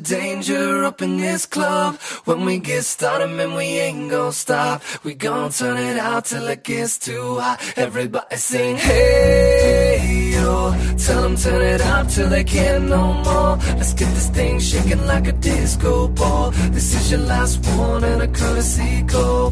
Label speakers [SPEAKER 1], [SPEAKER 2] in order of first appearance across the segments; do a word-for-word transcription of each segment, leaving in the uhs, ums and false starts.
[SPEAKER 1] danger up in this club. When we get started, man, we ain't gon' stop. We gon' turn it out till it gets too hot. Everybody sing, hey, yo. Tell them turn it up till they can't no more. Let's get this thing shaking like a disco ball. This is your last one and a courtesy call.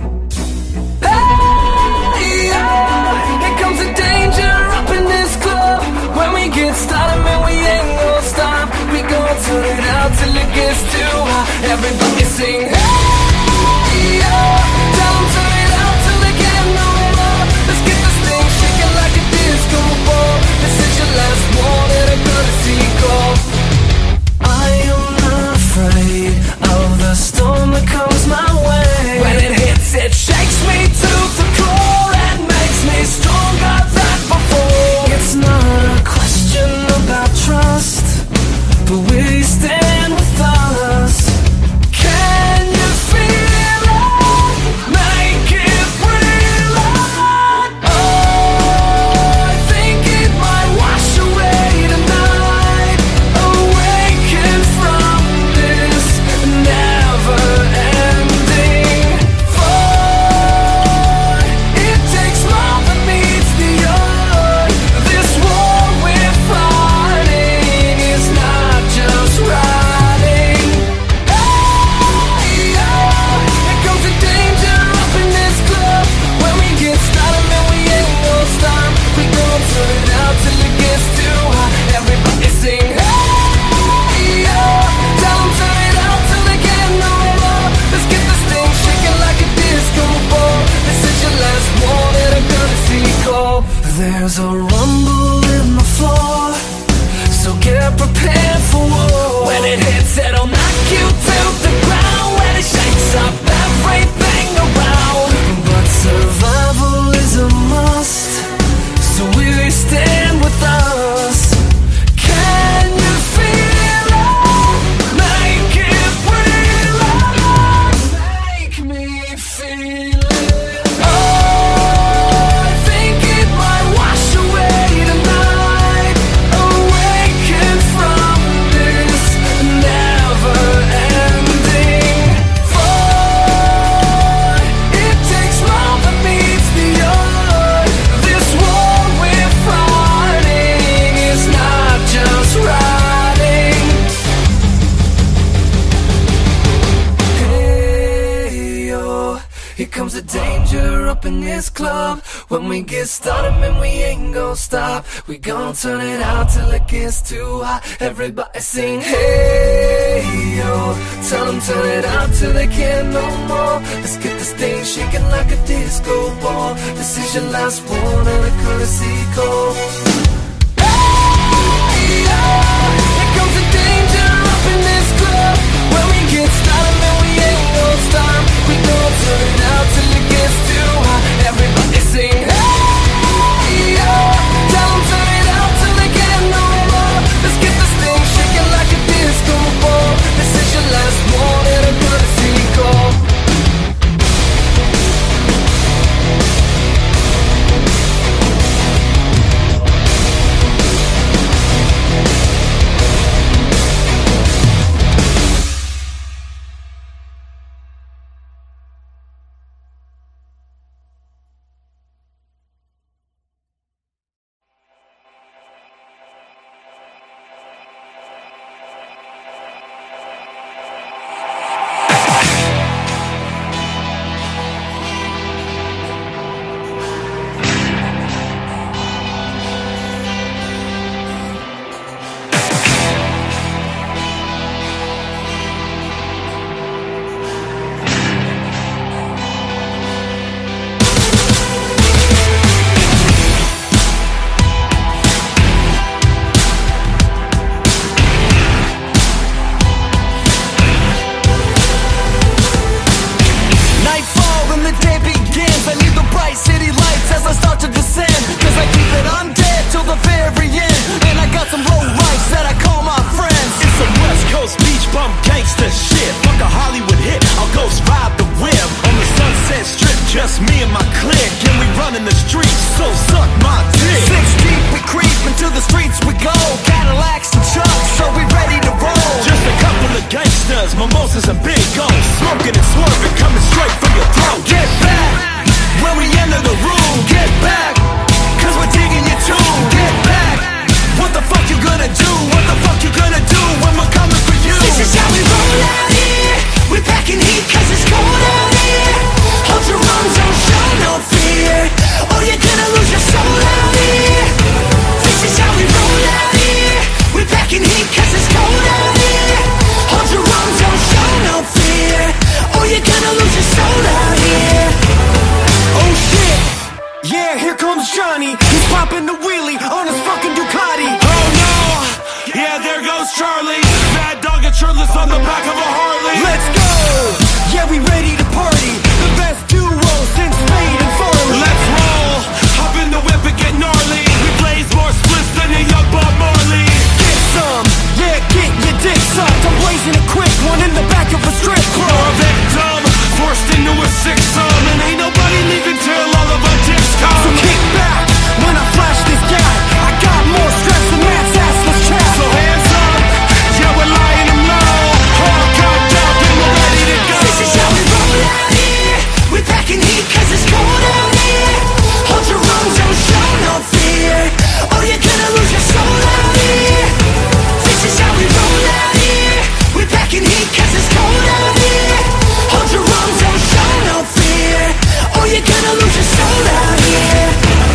[SPEAKER 1] Hey, yo. Here comes the danger up in this club. When we get started, man, we ain't gon' stop. We gon' turn it out till it gets too hot. Everybody sing, hey, yo. Tell them turn it out till they can't no more. Let's get this thing shaking like a disco ball. This is your last one and a courtesy call. I am not afraid of the storm that comes my way. When it hits, it shakes me to the core and makes me stronger than before. It's not a question about trust, but we stand with us. Can you feel it? Make it real. Oh, I think it might wash away tonight. Awaken from this never-ending fight. It takes more than meets the eye. This war we're fighting is not just riding. Hey, yeah. Here comes the danger up in this club. When we get started, man, we ain't gon' stop. We gon' turn it out till it gets too hot. Everybody sing, hey, yeah. Tell them turn it out till they can't no more. Let's get this thing shaking like a disco ball. This is your last one and a courtesy call. There's a rumble in the floor, so get prepared for war. When it hits, it'll knock you to the ground. When it shakes up everything around. But survival is a must, so we stand with us. Can you feel it? Make it real. Make me feel it. Oh, I think it might wash away tonight. Awaken from this never-ending fight. It takes more than meets the eye. This war we're fighting is not just riding. Hey, yo. Here comes the danger up in this club. When we get started, man, we ain't gon' stop. We gon' turn it out till it gets too hot. Everybody sing, hey, yo. Tell them turn it out till they can't no more. Let's get this thing shaking like a disco ball. This is your last one and a courtesy call. Hey, yo. Here comes the danger up in this club. When we get started, man, we ain't gon' stop. We gon' turn it out till it gets too hot. Everybody sing, hey, yo. Tell them turn it out till they can't no more. Let's get this thing shaking like a disco ball. This is your last one and a courtesy call.
[SPEAKER 2] is a big O, smoking and swerving, coming straight from your throat. Get back when we enter the room. Get back, cause we're digging your tune. Get back, what the fuck you gonna do? What the fuck you gonna do when we're coming for you?
[SPEAKER 1] This is how we roll out here. We're packing heat cause it's cold out here. Hold your own, don't show no fear, or you're gonna lose your soul out here. This is how we roll out here. We're packing heat cause it's cold out here. Hold your own, don't show no fear, or you're gonna lose your soul out here.
[SPEAKER 2] Oh shit, yeah, here comes Johnny. He's popping the wheelie on his fucking Ducati. Oh no, yeah, there goes Charlie. Mad dog and shirtless on the back of a Harley. Let's go, yeah, we ready to party. The best duo since Spade and Farley. Let's roll, hop in the whip and get gnarly. We blaze more splits than a young Bob Marley. Get some, yeah, get your dick sucked. I'm blazing a quick one in the back of a strip club. Or a victim, forced into a six-some, and ain't nobody leaving till all of our dicks come. So kick back when I flash this guy. I got more stress than Matt's assless chat. So hands up, yeah, we're lying them low. All cocked up and we're ready to go.
[SPEAKER 1] This is how we roll out here. We're packing heat cause it's cold out here. Hold your own, don't show no fear, or you're gonna lose your soul out here. This is how we roll out here. We're packing heat cause it's cold out here. Hold your own, don't show no fear, or you're gonna lose your soul out here.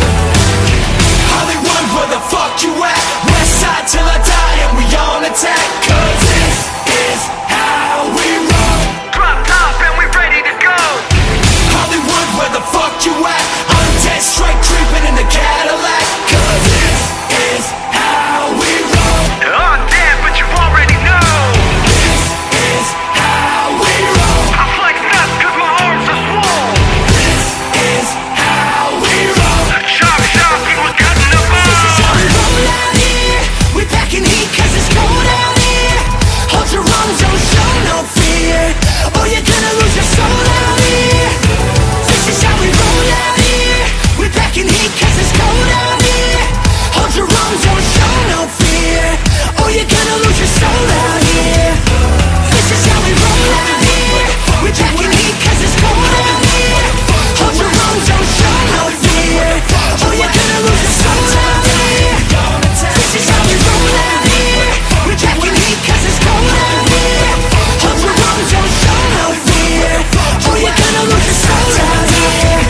[SPEAKER 2] Hollywood, where the fuck you at? West side till I die and we on attack. Cause this is how we roll.
[SPEAKER 3] Drop top and we ready to go.
[SPEAKER 2] Hollywood, where the fuck you at? Undead straight creeping in the Cadillac. Cause this is how we roll.
[SPEAKER 3] Oh damn, but you already know.
[SPEAKER 2] This is how we roll.
[SPEAKER 3] I flex nuts cause my arms are swole.
[SPEAKER 2] This is how we roll.
[SPEAKER 3] Chop chop, people cutting up
[SPEAKER 1] This is how we
[SPEAKER 3] on.
[SPEAKER 1] roll out here. We're packing heat cause it's cold out here. Hold your own, don't show no fear, or you're gonna lose your soul out here. This is how we roll out here. We're packing heat cause it's cold out here. Hold your own, don't show no fear, or you're gonna lose your soul out here. This is how we roll out here. We're packing heat cause it's cold out here. Hold your own, don't show no fear, or you're gonna lose your soul out here. This is how we roll out here. We're packing heat cause it's cold out here. Hold your own, don't show no fear, or you're gonna lose your soul out here.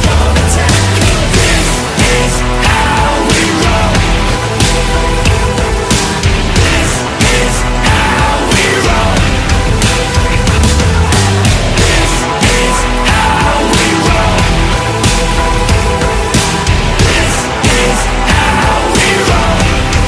[SPEAKER 2] This is how we roll. This is how we roll. This is how we roll. This is how we roll.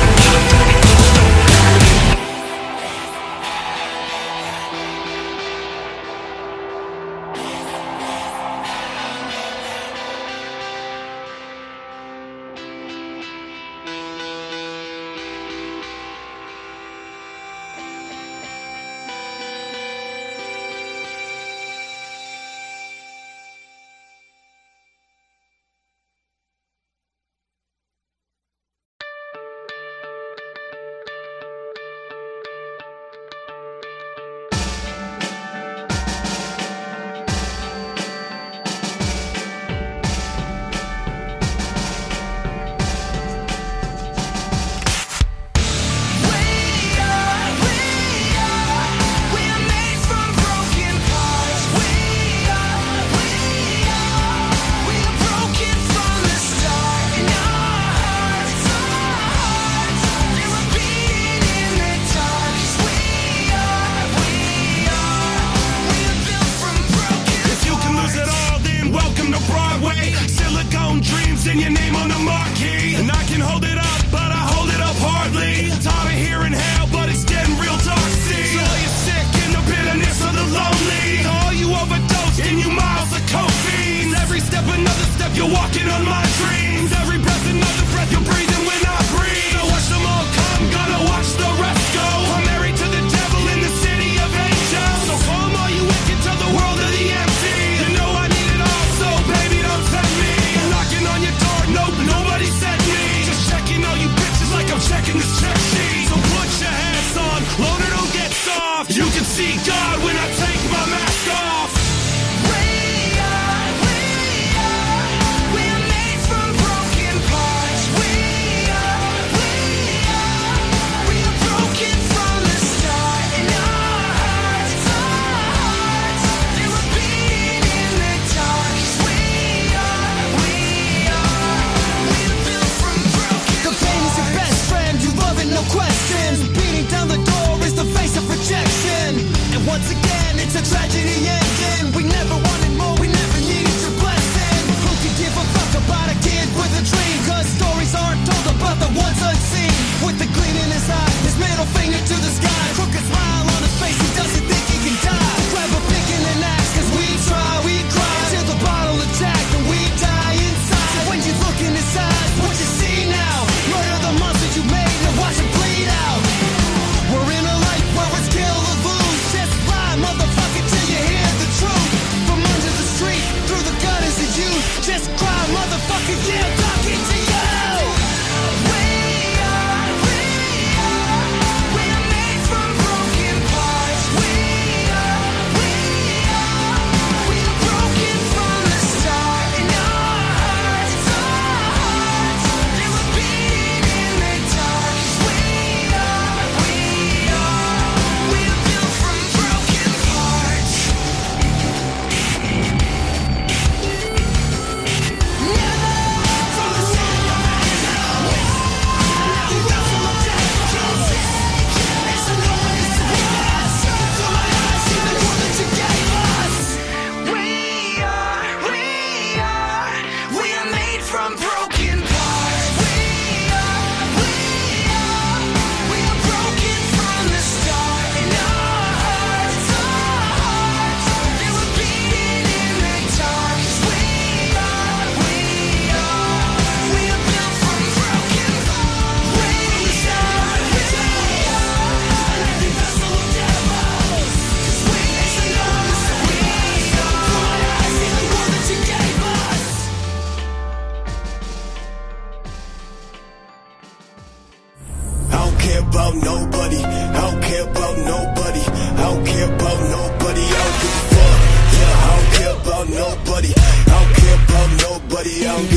[SPEAKER 4] and your name on the marquee. And I can hold it up, but I hold it up hardly. Tired of hearing hell, but it's getting real dark. See, all you sick in the bitterness of the lonely. All you overdosed and you miles of cocaine. Every step another step, you're walking on my dreams. Every breath another breath, you're breathing when I breathe. So watch them all come, gonna watch the rest go. I'm married to the devil in the city of angels. So come all you wicked to the world of the empty. You know I need it all, so baby don't tempt me. Knocking on your door, no
[SPEAKER 2] Everybody out